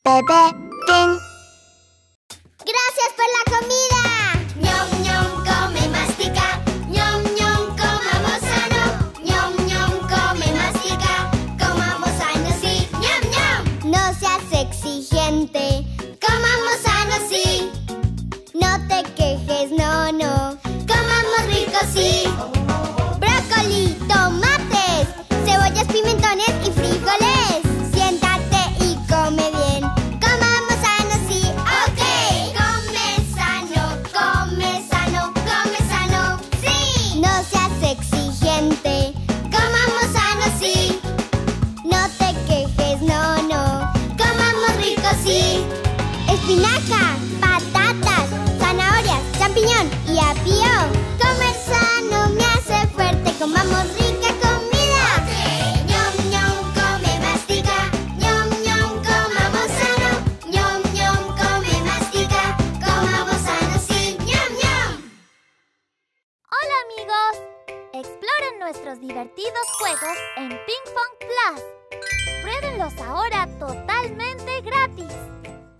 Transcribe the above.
Bebé Pin. ¡Gracias por la comida! ¡Ñom, ñom, come, mastica! ¡Ñom, ñom, comamos sano! ¡Ñom, ñom, come, mastica! ¡Comamos sano, sí! ¡Ñom, ñom! No seas exigente. ¡Comamos sano, sí! No te quejes, no, no. ¡Comamos rico, sí! Brócoli, tomates, cebollas, pimentones y frijoles. Siéntate y come bien. Comamos sano, sí, ok. Come sano, sí. No seas exigente. Comamos sano, sí. No te quejes, no, no. Comamos rico, sí. Espinaca, patatas, zanahorias, champiñón y apio. Comer sano me hace fuerte. Comamos rica comida. Ñom, ñom, come, mastica. Ñom, ñom, comamos sano. Ñom, ñom, come, mastica. Comamos sano, sí. Ñom, ñom. ¡Hola, amigos! Exploren nuestros divertidos juegos en Ping Pong Plus. Pruébenlos ahora totalmente gratis.